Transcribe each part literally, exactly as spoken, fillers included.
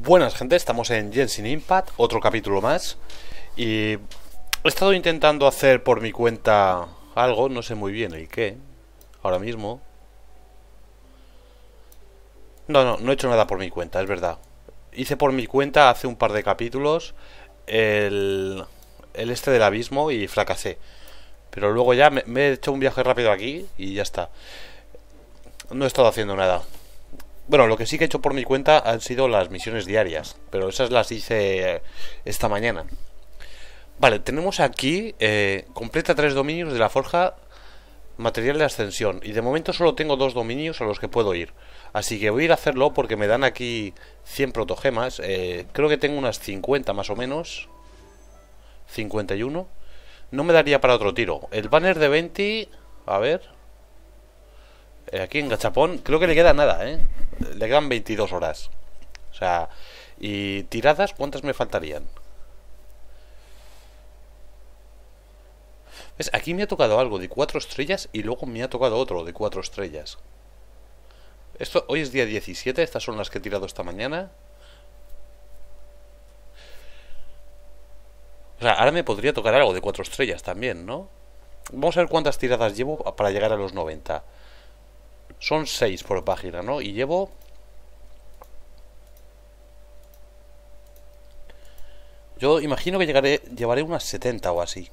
Buenas gente, estamos en Genshin Impact, otro capítulo más. Y he estado intentando hacer por mi cuenta algo, no sé muy bien el qué, ahora mismo. No, no, no he hecho nada por mi cuenta, es verdad. Hice por mi cuenta hace un par de capítulos el, el este del abismo y fracasé. Pero luego ya me, me he hecho un viaje rápido aquí y ya está. No he estado haciendo nada. Bueno, lo que sí que he hecho por mi cuenta han sido las misiones diarias, pero esas las hice esta mañana. Vale, tenemos aquí eh, completa tres dominios de la forja material de ascensión. Y de momento solo tengo dos dominios a los que puedo ir. Así que voy a ir a hacerlo porque me dan aquí cien protogemas. eh, Creo que tengo unas cincuenta más o menos. cincuenta y uno. No me daría para otro tiro. El banner de veinte... A ver... Eh, aquí en Gachapón creo que le queda nada, ¿eh? Le quedan veintidós horas. O sea, y tiradas, ¿cuántas me faltarían? ¿Ves? Aquí me ha tocado algo de cuatro estrellas y luego me ha tocado otro de cuatro estrellas. Esto, hoy es día diecisiete, estas son las que he tirado esta mañana. O sea, ahora me podría tocar algo de cuatro estrellas también, ¿no? Vamos a ver cuántas tiradas llevo para llegar a los noventa. Son seis por página, ¿no? Y llevo... Yo imagino que llegaré, llevaré unas setenta o así.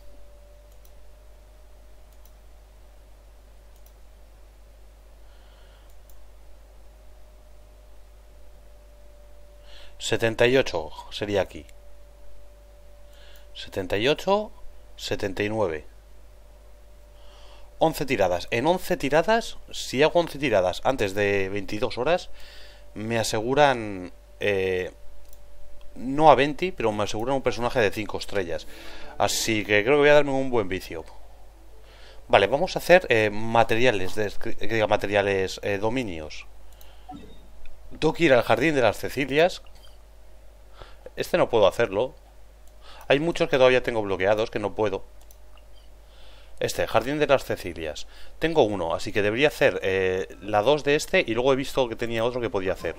setenta y ocho sería aquí. setenta y ocho, setenta y nueve. once tiradas. En once tiradas, si hago once tiradas antes de veintidós horas, me aseguran... Eh, no a veinte, pero me aseguran un personaje de cinco estrellas. Así que creo que voy a darme un buen vicio. Vale, vamos a hacer eh, materiales, de, que diga materiales, eh, dominios. Tengo que ir al jardín de las Cecilias. Este no puedo hacerlo. Hay muchos que todavía tengo bloqueados, que no puedo. Este, Jardín de las Cecilias. Tengo uno, así que debería hacer eh, la dos de este. Y luego he visto que tenía otro que podía hacer.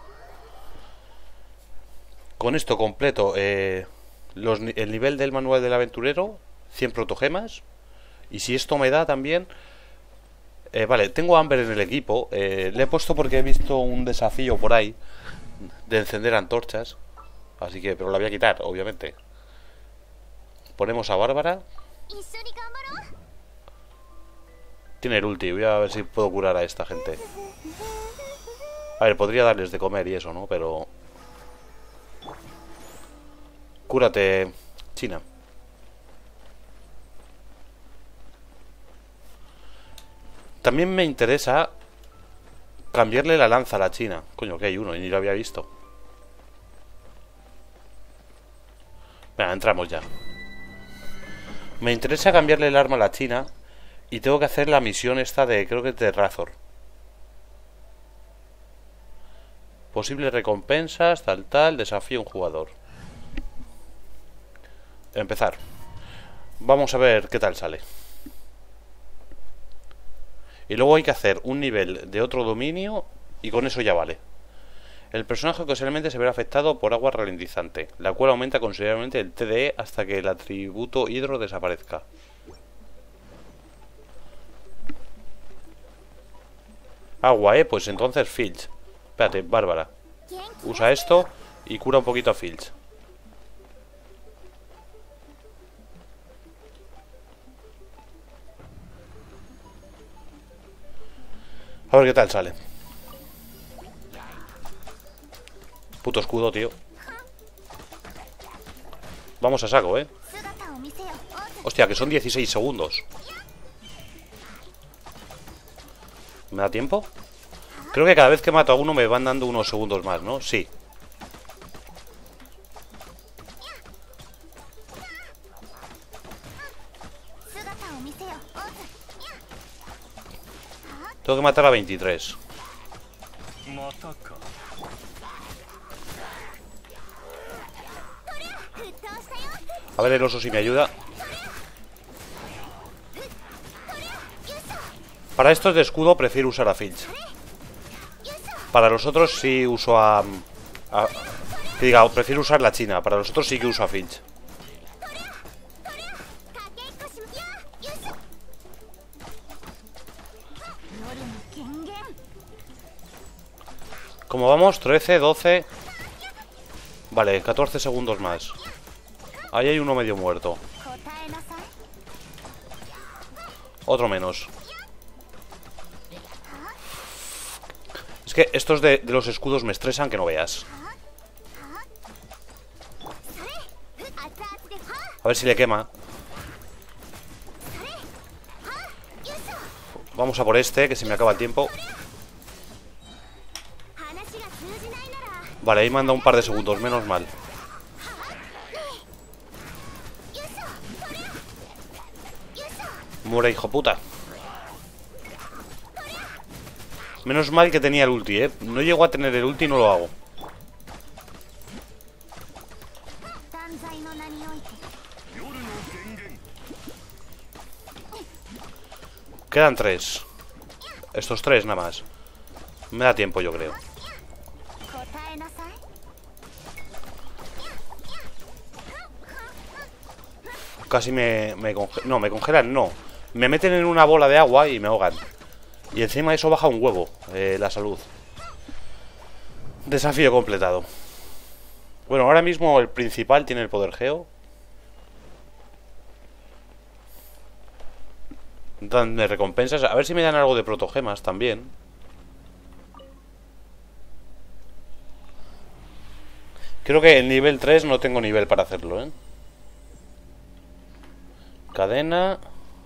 Con esto completo eh, los, el nivel del manual del aventurero. cien protogemas. Y si esto me da también... Eh, vale, tengo a Amber en el equipo. eh, Le he puesto porque he visto un desafío por ahí de encender antorchas. Así que, pero la voy a quitar, obviamente. Ponemos a Bárbara. Tiene el ulti, voy a ver si puedo curar a esta gente. A ver, podría darles de comer y eso, ¿no? Pero... Cúrate, China. También me interesa cambiarle la lanza a la China. Coño, que hay uno y ni lo había visto. Venga, entramos ya. Me interesa cambiarle el arma a la China. Y tengo que hacer la misión esta de... Creo que es de Razor. Posibles recompensas, tal, tal. Desafío a un jugador. Empezar. Vamos a ver qué tal sale. Y luego hay que hacer un nivel de otro dominio. Y con eso ya vale. El personaje ocasionalmente se verá afectado por agua ralentizante, la cual aumenta considerablemente el T D E hasta que el atributo hidro desaparezca. Agua, eh, pues entonces Filch. Espérate, Bárbara. Usa esto y cura un poquito a Filch. A ver qué tal sale. Puto escudo, tío. Vamos a saco, eh. Hostia, que son dieciséis segundos. ¿Me da tiempo? Creo que cada vez que mato a uno me van dando unos segundos más, ¿no? Sí. Tengo que matar a veintitrés. A ver el oso si me ayuda. Para estos de escudo prefiero usar a Filch. Para los otros sí uso a, a, Que diga, prefiero usar la China. Para los otros sí que uso a Finch. ¿Cómo vamos? trece, doce. Vale, catorce segundos más. Ahí hay uno medio muerto. Otro menos. Es que estos de, de los escudos me estresan que no veas. A ver si le quema. Vamos a por este, que se me acaba el tiempo. Vale, ahí manda un par de segundos, menos mal. Muere, hijo puta. Menos mal que tenía el ulti, eh. No llego a tener el ulti y no lo hago. Quedan tres. Estos tres nada más. Me da tiempo, yo creo. Casi me, me congelan. No, me congelan, no. Me meten en una bola de agua y me ahogan. Y encima eso baja un huevo, eh, la salud. Desafío completado. Bueno, ahora mismo el principal tiene el poder geo. Danme recompensas. A ver si me dan algo de protogemas también. Creo que en nivel tres no tengo nivel para hacerlo, ¿eh? Cadena.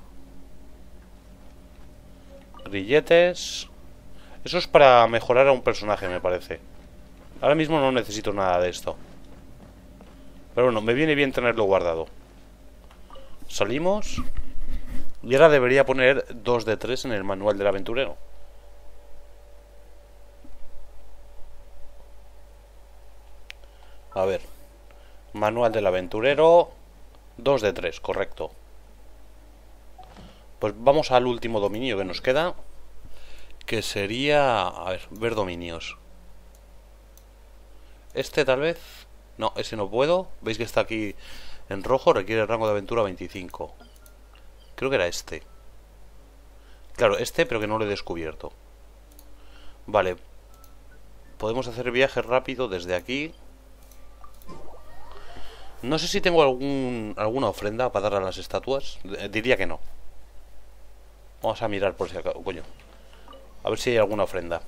Grilletes. Eso es para mejorar a un personaje, me parece. Ahora mismo no necesito nada de esto. Pero bueno, me viene bien tenerlo guardado. Salimos. Y ahora debería poner dos de tres en el manual del aventurero. A ver. Manual del aventurero. dos de tres, correcto. Pues vamos al último dominio que nos queda. Que sería... A ver, ver dominios. Este tal vez... No, ese no puedo. Veis que está aquí en rojo. Requiere rango de aventura veinticinco. Creo que era este. Claro, este, pero que no lo he descubierto. Vale. Podemos hacer viaje rápido desde aquí. No sé si tengo algún, alguna ofrenda para dar a las estatuas. Diría que no. Vamos a mirar por si acaso. Coño. A ver si hay alguna ofrenda.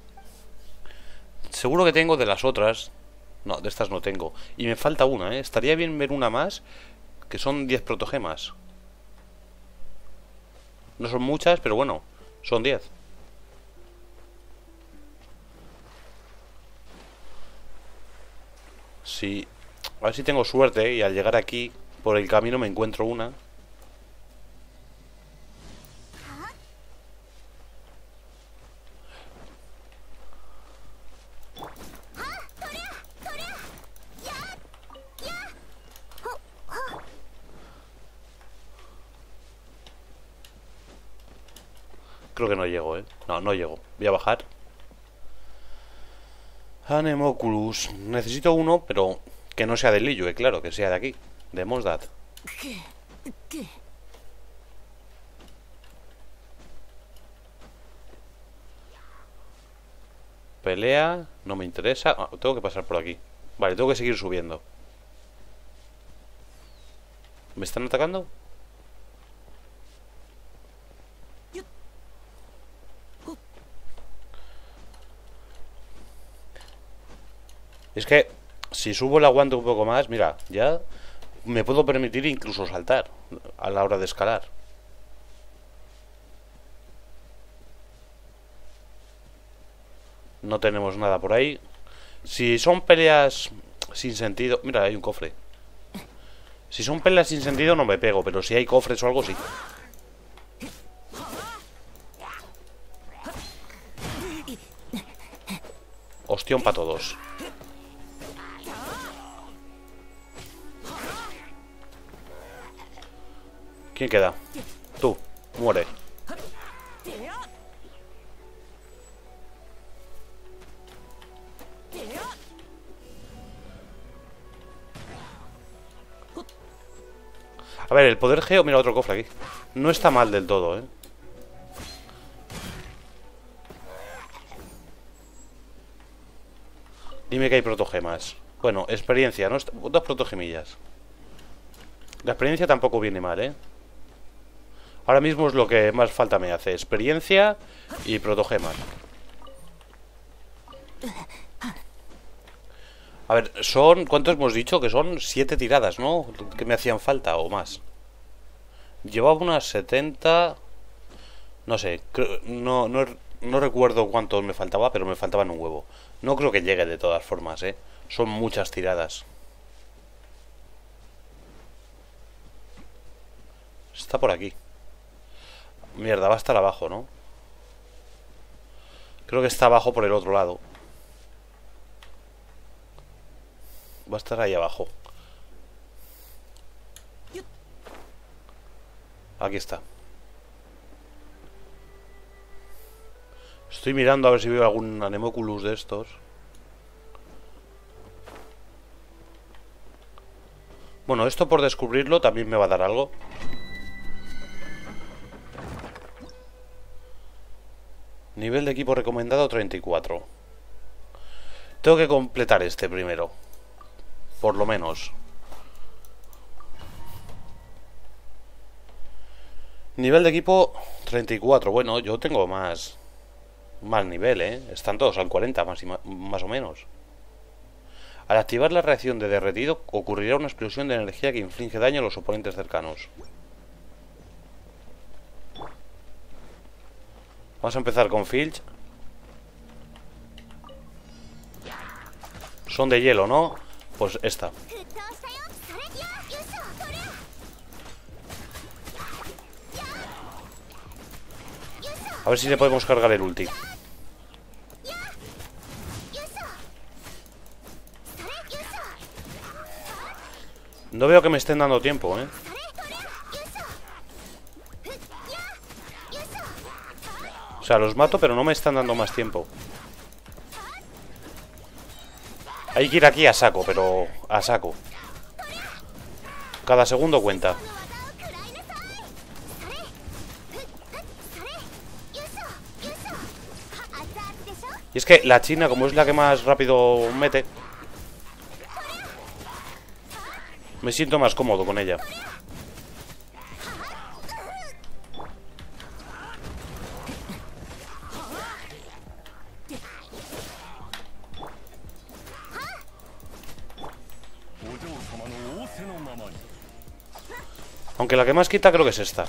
Seguro que tengo de las otras. No, de estas no tengo. Y me falta una, ¿eh? Estaría bien ver una más. Que son diez protogemas. No son muchas, pero bueno. Son diez. Sí. A ver si tengo suerte y al llegar aquí por el camino me encuentro una. Creo que no llego, ¿eh? No, no llego. Voy a bajar. Anemoculus. Necesito uno, pero que no sea de Liyue, claro, que sea de aquí. De Mosdad. Pelea. No me interesa. Ah, tengo que pasar por aquí. Vale, tengo que seguir subiendo. ¿Me están atacando? Es que si subo el aguante un poco más, mira, ya me puedo permitir incluso saltar a la hora de escalar. No tenemos nada por ahí. Si son peleas sin sentido... Mira, hay un cofre. Si son peleas sin sentido no me pego, pero si hay cofres o algo, sí. Ostión para todos. ¿Quién queda? Tú, muere. A ver, el poder geo... Mira, otro cofre aquí. No está mal del todo, ¿eh? Dime que hay protogemas. Bueno, experiencia, ¿no? Dos protogemillas. La experiencia tampoco viene mal, ¿eh? Ahora mismo es lo que más falta me hace. Experiencia y protogemas. A ver, son... ¿Cuánto hemos dicho? Que son siete tiradas, ¿no? Que me hacían falta o más. Llevaba unas setenta... No sé, creo, no, no, no recuerdo cuánto me faltaba, pero me faltaban un huevo. No creo que llegue de todas formas, ¿eh? Son muchas tiradas. Está por aquí. Mierda, va a estar abajo, ¿no? Creo que está abajo por el otro lado. Va a estar ahí abajo. Aquí está. Estoy mirando a ver si veo algún Anemoculus de estos. Bueno, esto por descubrirlo también me va a dar algo. Nivel de equipo recomendado treinta y cuatro. Tengo que completar este primero. Por lo menos. Nivel de equipo treinta y cuatro. Bueno, yo tengo más... Más nivel, ¿eh? Están todos al cuarenta, más, y más, más o menos. Al activar la reacción de derretido, ocurrirá una explosión de energía que inflige daño a los oponentes cercanos. Vamos a empezar con Filch. Son de hielo, ¿no? Pues esta. A ver si le podemos cargar el ulti. No veo que me estén dando tiempo, ¿eh? O sea, los mato, pero no me están dando más tiempo. Hay que ir aquí a saco, pero a saco. Cada segundo cuenta. Y es que la China, como es la que más rápido mete, me siento más cómodo con ella. Aunque la que más quita creo que es esta.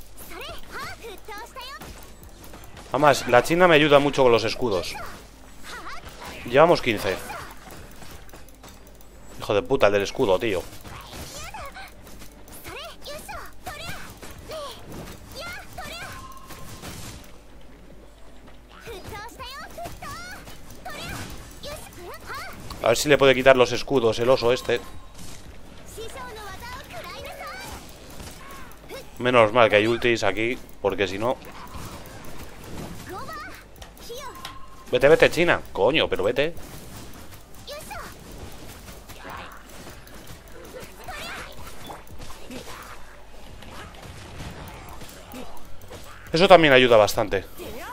Además, la China me ayuda mucho con los escudos. Llevamos quince. Hijo de puta, el del escudo, tío. A ver si le puede quitar los escudos el oso este. Menos mal que hay ultis aquí, porque si no... Vete, vete, China. Coño, pero vete. Eso también ayuda bastante.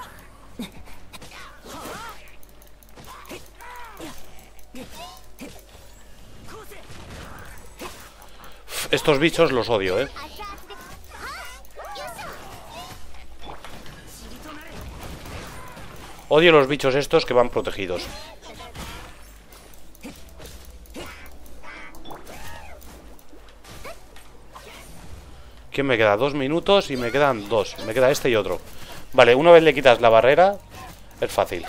Estos bichos los odio, ¿eh? Odio los bichos estos que van protegidos. ¿Quién me queda? Dos minutos y me quedan dos. Me queda este y otro. Vale, una vez le quitas la barrera, es fácil.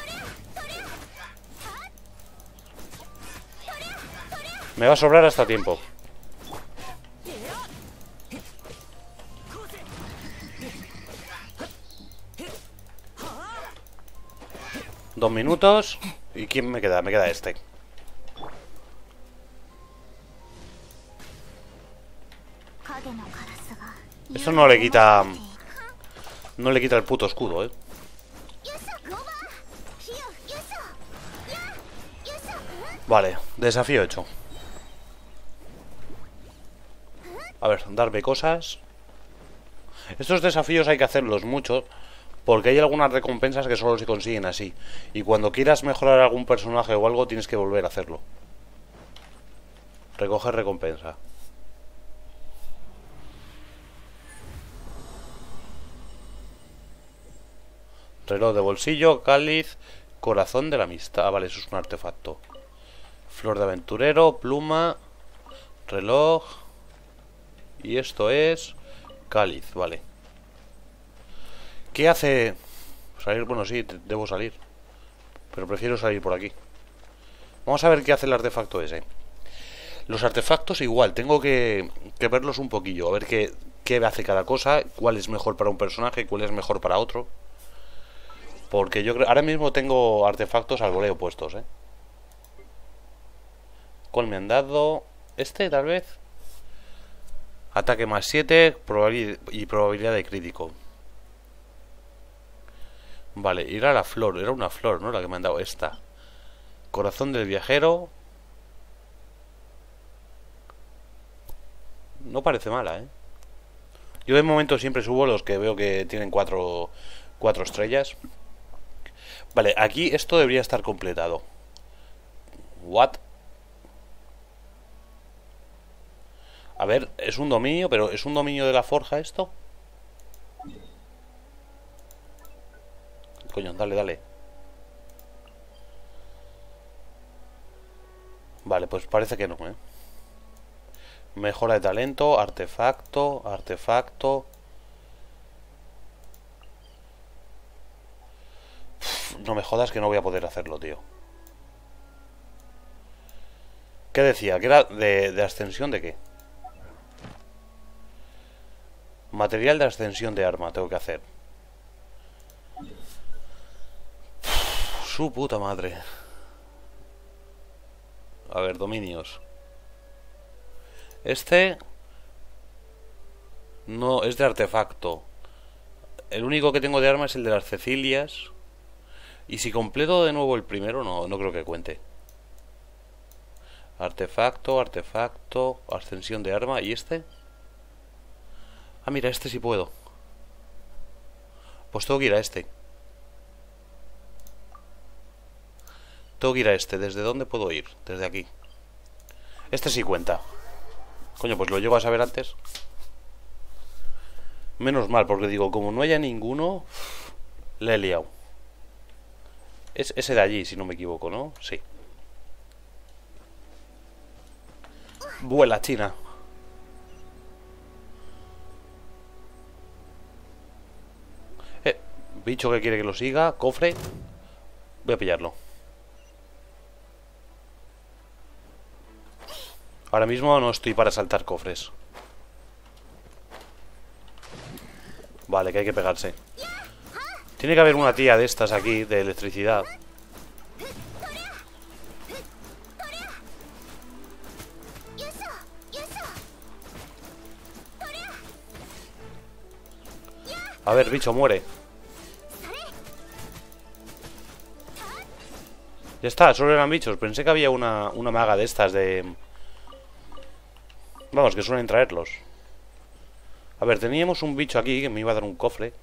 Me va a sobrar hasta tiempo. Dos minutos. ¿Y quién me queda? Me queda este. Esto no le quita... No le quita el puto escudo, ¿eh? Vale, desafío hecho. A ver, darme cosas. Estos desafíos hay que hacerlos mucho, porque hay algunas recompensas que solo se consiguen así. Y cuando quieras mejorar algún personaje o algo, tienes que volver a hacerlo. Recoger recompensa. Reloj de bolsillo, cáliz, corazón de la amistad. Ah, vale, eso es un artefacto. Flor de aventurero, pluma, reloj. Y esto es cáliz, vale. ¿Qué hace? Salir, bueno, sí, debo salir. Pero prefiero salir por aquí. Vamos a ver qué hace el artefacto ese. Los artefactos igual, tengo que, que verlos un poquillo. A ver qué, qué hace cada cosa, cuál es mejor para un personaje, cuál es mejor para otro. Porque yo creo... Ahora mismo tengo artefactos al voleo puestos, ¿eh? ¿Cuál me han dado? Este, tal vez. Ataque más siete y probabilidad de crítico. Vale, ir a la flor. Era una flor, ¿no? La que me han dado esta. Corazón del viajero. No parece mala, ¿eh? Yo de momento siempre subo los que veo que tienen cuatro, cuatro estrellas. Vale, aquí esto debería estar completado. What? A ver, es un dominio, pero ¿es un dominio de la forja esto? Coño, dale, dale. Vale, pues parece que no, ¿eh? Mejora de talento, artefacto, artefacto. Uf, no me jodas que no voy a poder hacerlo, tío. ¿Qué decía? ¿Que era de, de ascensión de qué? Material de ascensión de arma tengo que hacer. Uf, su puta madre. A ver, dominios. Este no es de artefacto. El único que tengo de arma es el de las Cecilias. Y si completo de nuevo el primero, no, no creo que cuente. Artefacto, artefacto, ascensión de arma. ¿Y este? Ah, mira, este sí puedo. Pues tengo que ir a este. Tengo que ir a este. ¿Desde dónde puedo ir? Desde aquí. Este sí cuenta. Coño, pues lo llego a saber antes. Menos mal, porque digo, como no haya ninguno, le he liado. Es ese de allí, si no me equivoco, ¿no? Sí. Vuela, China. Eh, bicho que quiere que lo siga. Cofre. Voy a pillarlo. Ahora mismo no estoy para saltar cofres. Vale, que hay que pegarse. Tiene que haber una tía de estas aquí, de electricidad. A ver, bicho, muere. Ya está, solo eran bichos. Pensé que había una, una maga de estas de... Vamos, que suelen traerlos. A ver, teníamos un bicho aquí que me iba a dar un cofre.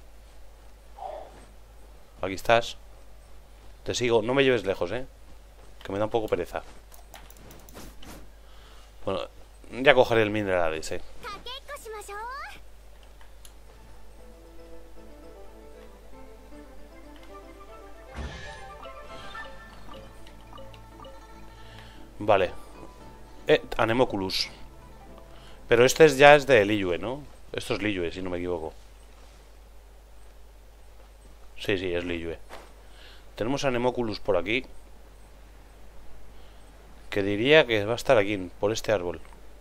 Aquí estás. Te sigo, no me lleves lejos, eh. Que me da un poco pereza. Bueno, ya cogeré el mineral ese. Vale. Eh, Anemoculus. Pero este es, ya es de Liyue, ¿no? Esto es Liyue, si no me equivoco. Sí, sí, es Liyue. Tenemos Anemoculus por aquí. Que diría que va a estar aquí, por este árbol.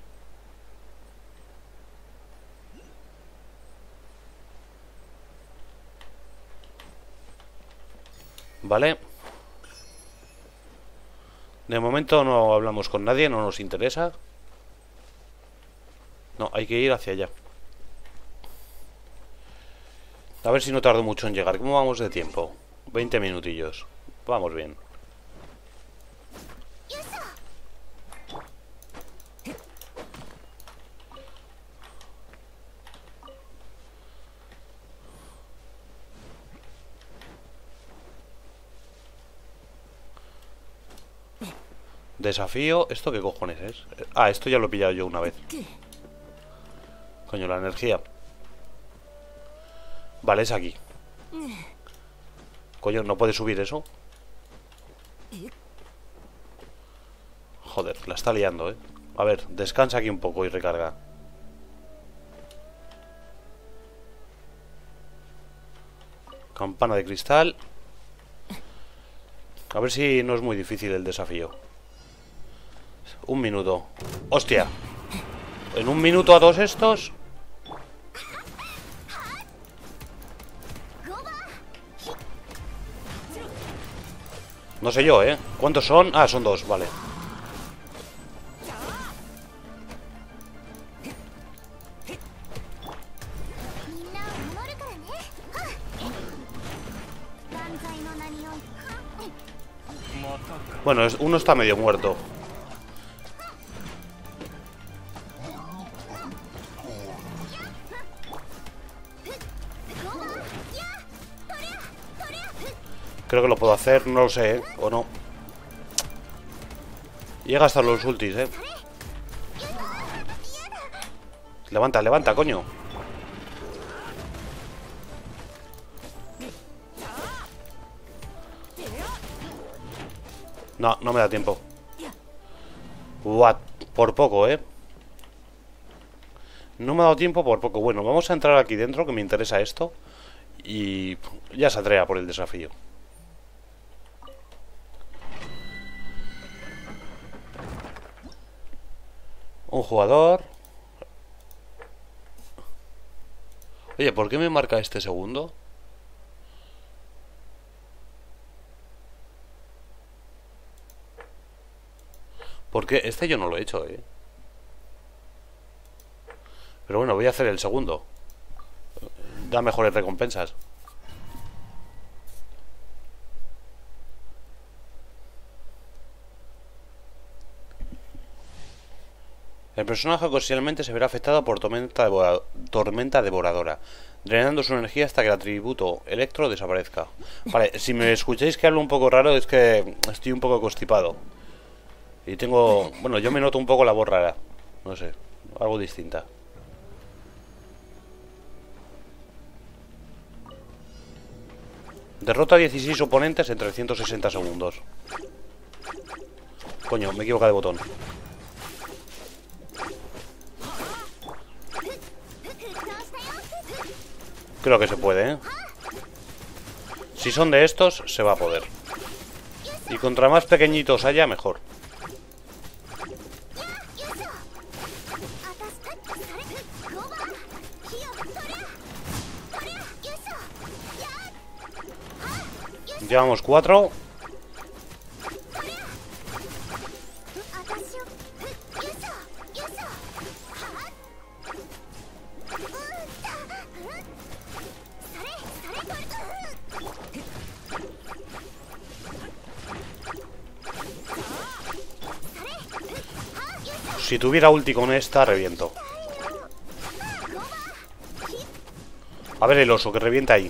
Vale. De momento no hablamos con nadie, no nos interesa. No, hay que ir hacia allá. A ver si no tardo mucho en llegar. ¿Cómo vamos de tiempo? veinte minutillos. Vamos bien. Desafío. ¿Esto qué cojones es? Ah, esto ya lo he pillado yo una vez. Coño, la energía. Vale, es aquí. Coño, ¿no puede subir eso? Joder, la está liando, eh. A ver, descansa aquí un poco y recarga. Campana de cristal. A ver si no es muy difícil el desafío. Un minuto. ¡Hostia! En un minuto a todos estos. No sé yo, ¿eh? ¿Cuántos son? Ah, son dos, vale. Bueno, uno está medio muerto. Creo que lo puedo hacer, no lo sé, ¿eh? O no. Llega hasta los ultis, ¿eh? Levanta, levanta, coño. No, no me da tiempo. What? Por poco, ¿eh? No me ha dado tiempo por poco. Bueno, vamos a entrar aquí dentro, que me interesa esto. Y ya saldré a por el desafío. Un jugador. Oye, ¿por qué me marca este segundo? Porque este yo no lo he hecho, eh. Pero bueno, voy a hacer el segundo. Da mejores recompensas. El personaje ocasionalmente se verá afectado por tormenta, devora tormenta devoradora, drenando su energía hasta que el atributo electro desaparezca. Vale, si me escucháis que hablo un poco raro es que estoy un poco constipado. Y tengo... Bueno, yo me noto un poco la voz rara. No sé, algo distinta. Derrota a dieciséis oponentes en trescientos sesenta segundos. Coño, me he equivocado de botón. Creo que se puede, ¿eh? Si son de estos, se va a poder. Y contra más pequeñitos haya, mejor. Llevamos cuatro. Si tuviera ulti con esta, reviento. A ver el oso, que revienta ahí.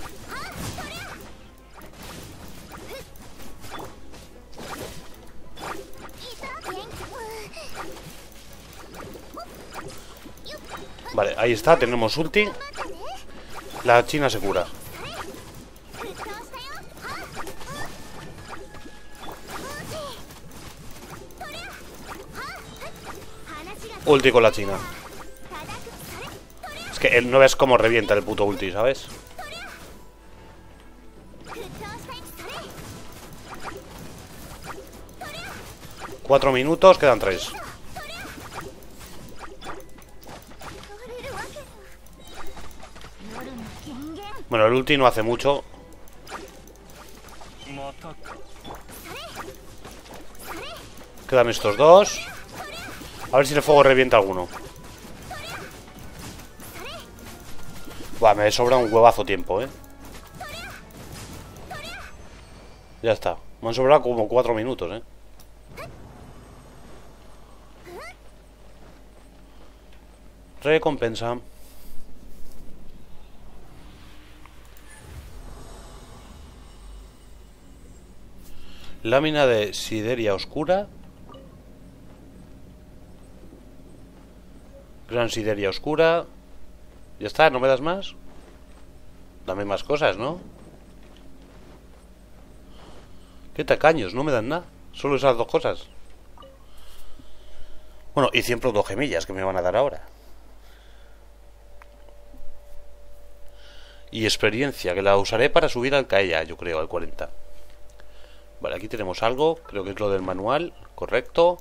Vale, ahí está, tenemos ulti. La china se cura. Ulti con la china. Es que él no ves cómo revienta el puto ulti, ¿sabes? Cuatro minutos, quedan tres. Bueno, el ulti no hace mucho. Quedan estos dos. A ver si el fuego revienta alguno. Buah, me sobra un huevazo tiempo, eh. Ya está. Me han sobrado como cuatro minutos, eh. Recompensa. Lámina de sideria oscura. Gran Sideria Oscura. Ya está, ¿no me das más? Dame más cosas, ¿no? Qué tacaños, no me dan nada. Solo esas dos cosas. Bueno, y cien protogemillas que me van a dar ahora. Y experiencia, que la usaré para subir al Kaeya, yo creo, al cuarenta. Vale, aquí tenemos algo. Creo que es lo del manual. Correcto.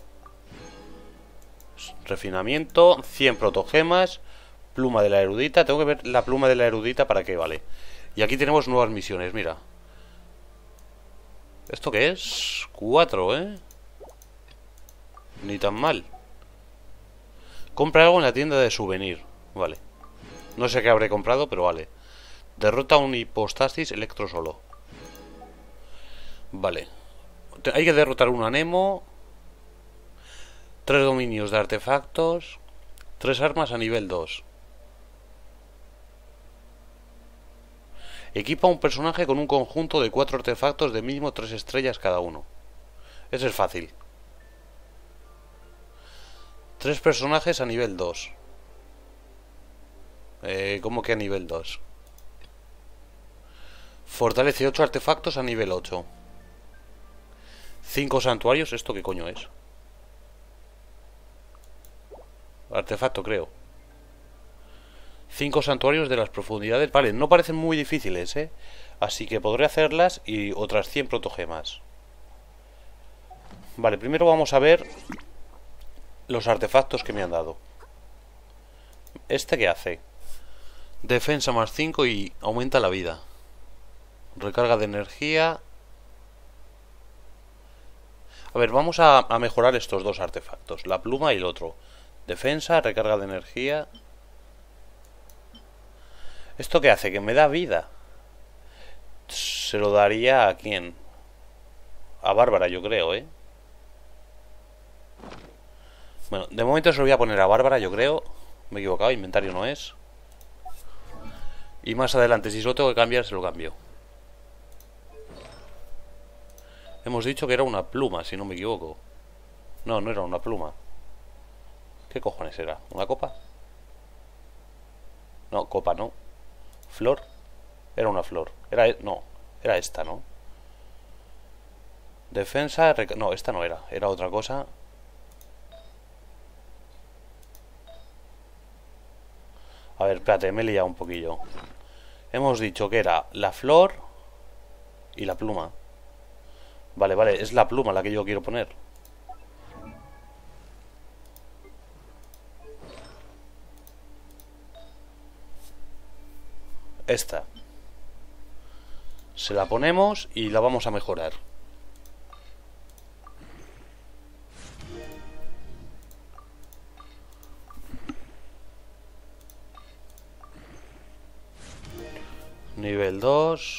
Refinamiento. cien protogemas. Pluma de la erudita. Tengo que ver la pluma de la erudita para qué vale. Y aquí tenemos nuevas misiones, mira. ¿Esto qué es? Cuatro, ¿eh? Ni tan mal. Compra algo en la tienda de souvenir. Vale. No sé qué habré comprado, pero vale. Derrota un hipostasis electro solo. Vale. Hay que derrotar un anemo. Tres dominios de artefactos. Tres armas a nivel dos. Equipa a un personaje con un conjunto de cuatro artefactos de mínimo tres estrellas cada uno. Ese es fácil. Tres personajes a nivel dos. Eh, ¿Cómo que a nivel dos? Fortalece ocho artefactos a nivel ocho. cinco santuarios. ¿Esto qué coño es? Artefacto, creo. cinco santuarios de las profundidades. Vale, no parecen muy difíciles, ¿eh? Así que podré hacerlas y otras cien protogemas. Vale, primero vamos a ver los artefactos que me han dado. ¿Este qué hace? Defensa más cinco y aumenta la vida. Recarga de energía. A ver, vamos a, a mejorar estos dos artefactos. La pluma y el otro. Defensa, recarga de energía. ¿Esto qué hace? Que me da vida. Se lo daría a quién. A Bárbara, yo creo, ¿eh? Bueno, de momento se lo voy a poner a Bárbara, yo creo. Me he equivocado, inventario no es. Y más adelante, si solo tengo que cambiar, se lo cambio. Hemos dicho que era una pluma, si no me equivoco. No, no era una pluma. ¿Qué cojones era? ¿Una copa? No, copa no. ¿Flor? Era una flor. Era, no, era esta, ¿no? Defensa... No, esta no era. Era otra cosa. A ver, espérate, me he liado un poquillo. Hemos dicho que era la flor y la pluma. Vale, vale, es la pluma la que yo quiero poner. Esta. Se la ponemos y la vamos a mejorar. Nivel dos.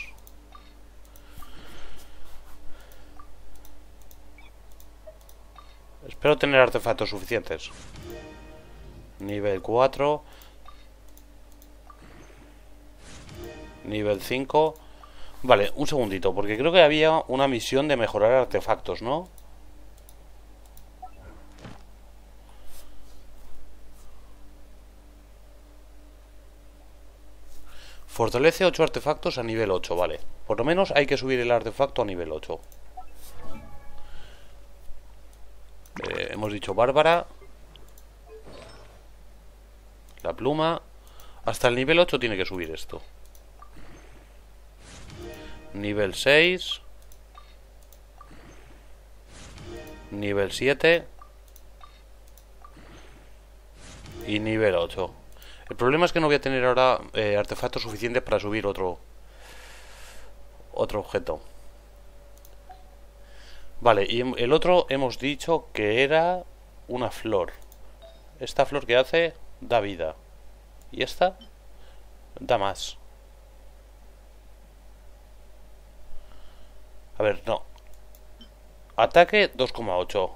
Espero tener artefactos suficientes. Nivel cuatro. Nivel cinco. Vale, un segundito, porque creo que había una misión de mejorar artefactos, ¿no? Fortalece ocho artefactos a nivel ocho, vale. Por lo menos hay que subir el artefacto a nivel ocho. Eh, hemos dicho Bárbara. La pluma. Hasta el nivel ocho tiene que subir esto. Nivel seis. Nivel siete. Y nivel ocho. El problema es que no voy a tener ahora eh, artefactos suficientes para subir otro Otro objeto. Vale, y el otro hemos dicho que era una flor. Esta flor que hace da vida. Y esta da más. A ver, no. Ataque dos coma ocho.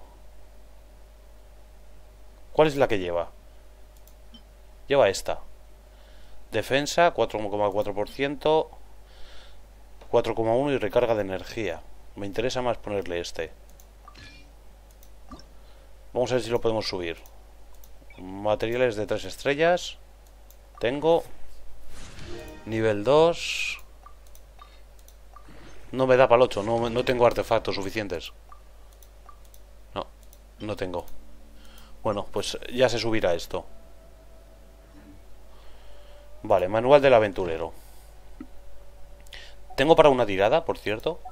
¿Cuál es la que lleva? Lleva esta. Defensa cuatro coma cuatro por ciento. cuatro coma uno y recarga de energía. Me interesa más ponerle este. Vamos a ver si lo podemos subir. Materiales de tres estrellas. Tengo. Nivel dos. No me da para el ocho. No, no tengo artefactos suficientes. No, no tengo. Bueno, pues ya se subirá esto. Vale, manual del aventurero. ¿Tengo para una tirada, por cierto?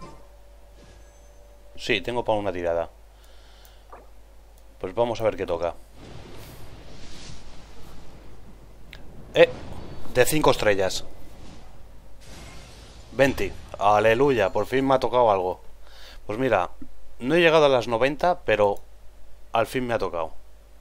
Sí, tengo para una tirada. Pues vamos a ver qué toca. Eh, de cinco estrellas. veinte. Aleluya, por fin me ha tocado algo. Pues mira, no he llegado a las noventa, pero al fin me ha tocado.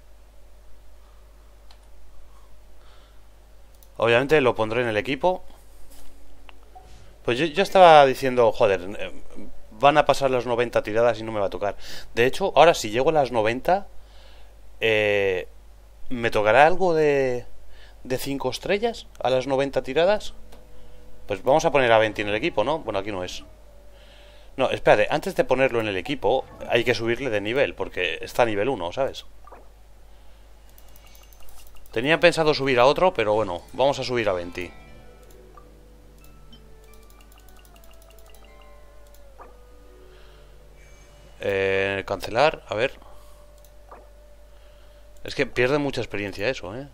Obviamente lo pondré en el equipo. Pues yo, yo estaba diciendo, joder, eh, van a pasar las noventa tiradas y no me va a tocar. De hecho, ahora si llego a las noventa, eh, ¿me tocará algo de de cinco estrellas a las noventa tiradas? Pues vamos a poner a veinte en el equipo, ¿no? Bueno, aquí no es. No, espérate, antes de ponerlo en el equipo hay que subirle de nivel, porque está a nivel uno, ¿sabes? Tenía pensado subir a otro, pero bueno, vamos a subir a veinte. Eh, cancelar, a ver. Es que pierde mucha experiencia eso, ¿eh?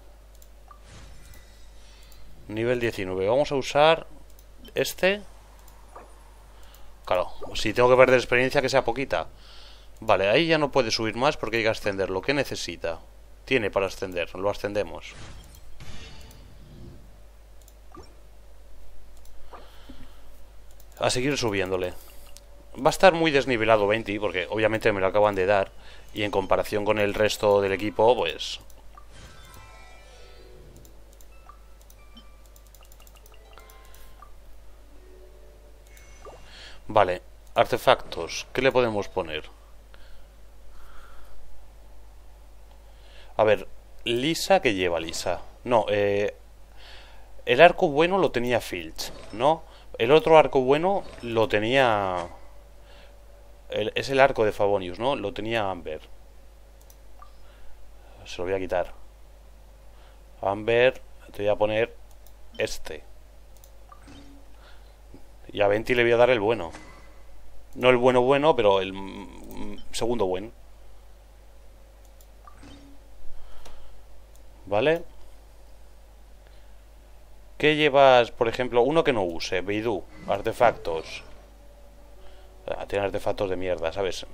Nivel diecinueve. Vamos a usar este. Claro, si tengo que perder experiencia, que sea poquita. Vale, ahí ya no puede subir más porque hay que ascender. Lo que necesita. Tiene para ascender, lo ascendemos. A seguir subiéndole. Va a estar muy desnivelado veinte, porque obviamente me lo acaban de dar. Y en comparación con el resto del equipo, pues... Vale, artefactos. ¿Qué le podemos poner? A ver, Lisa, ¿qué lleva Lisa? No, eh... el arco bueno lo tenía Filch, ¿no? El otro arco bueno lo tenía... El, es el arco de Favonius, ¿no? Lo tenía Amber. Se lo voy a quitar. Amber, te voy a poner este. Y a Venti le voy a dar el bueno. No el bueno bueno, pero el segundo bueno. ¿Vale? ¿Qué llevas, por ejemplo? Uno que no use. Beidou, artefactos. Ah, tiene artefactos de mierda, ¿sabes?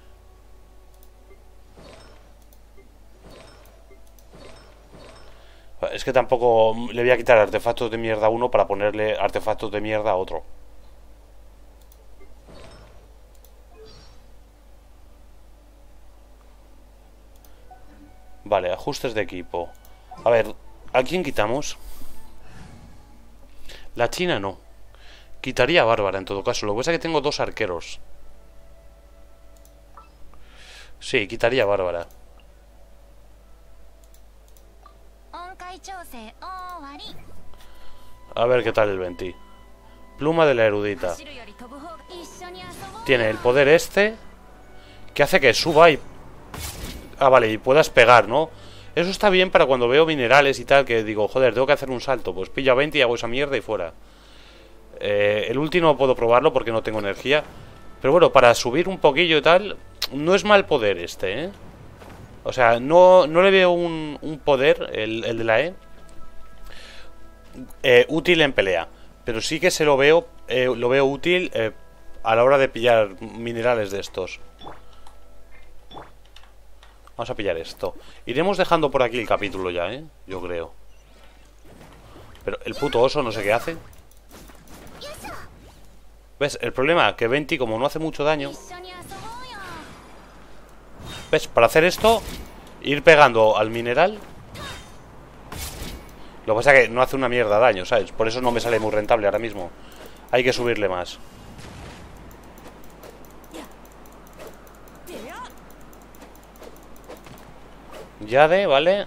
Es que tampoco le voy a quitar artefactos de mierda a uno para ponerle artefactos de mierda a otro. Vale, ajustes de equipo. A ver, ¿a quién quitamos? La China no. Quitaría a Bárbara en todo caso. Lo que pasa es que tengo dos arqueros. Sí, quitaría a Bárbara. A ver qué tal el veinte. Pluma de la erudita. Tiene el poder este, que hace que suba y... Ah, vale, y puedas pegar, ¿no? Eso está bien para cuando veo minerales y tal, que digo, joder, tengo que hacer un salto. Pues pillo a veinte y hago esa mierda y fuera. eh, El último no puedo probarlo porque no tengo energía. Pero bueno, para subir un poquillo y tal, no es mal poder este, ¿eh? O sea, no, no le veo un, un poder, el, el de la E, eh, útil en pelea. Pero sí que se lo veo, eh, lo veo útil eh, a la hora de pillar minerales de estos. Vamos a pillar esto. Iremos dejando por aquí el capítulo ya, ¿eh? Yo creo. Pero el puto oso no sé qué hace. ¿Ves? El problema que Venti, como no hace mucho daño... ¿Ves? Para hacer esto, ir pegando al mineral. Lo que pasa es que no hace una mierda de daño, ¿sabes? Por eso no me sale muy rentable ahora mismo. Hay que subirle más. Yade, ¿vale?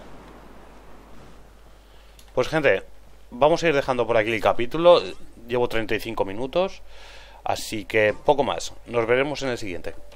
Pues gente, vamos a ir dejando por aquí el capítulo. Llevo treinta y cinco minutos. Así que poco más. Nos veremos en el siguiente.